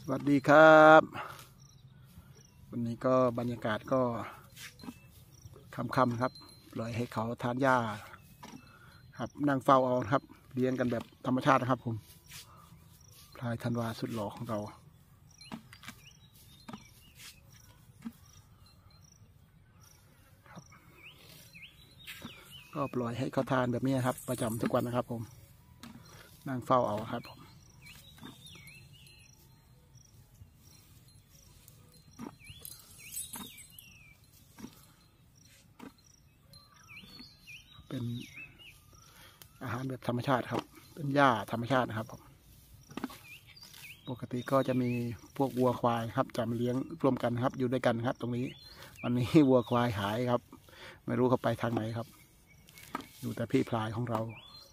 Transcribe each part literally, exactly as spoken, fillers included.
สวัสดีครับวันนี้ก็บรรยากาศก็ค่ำๆครับปล่อยให้เขาทานหญ้าครับนั่งเฝ้าเอาครับเลี้ยงกันแบบธรรมชาตินะครับผมพลายธันวาสุดหล่อของเราก็ปล่อยให้เขาทานแบบนี้ครับประจำทุกวันนะครับผมนั่งเฝ้าเอาครับผมเป็นอาหารแบบธรรมชาติครับเป็นหญ้าธรรมชาตินะครับผมปกติก็จะมีพวกวัวควายครับจะมาเลี้ยงร่วมกันครับอยู่ด้วยกันครับตรงนี้วันนี้วัวควายหายครับไม่รู้เขาไปทางไหนครับอยู่แต่พี่พลายของเรา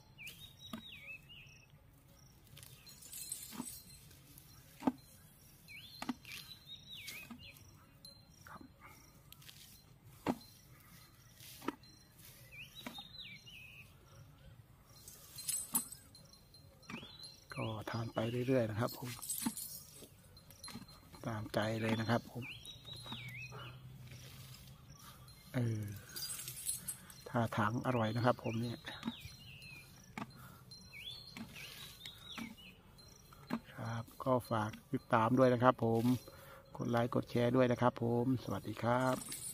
ก็ทานไปเรื่อยๆนะครับผมตามใจเลยนะครับผมเออท่าทางอร่อยนะครับผมเนี่ยครับก็ฝากติดตามด้วยนะครับผมกดไลค์กดแชร์ด้วยนะครับผมสวัสดีครับ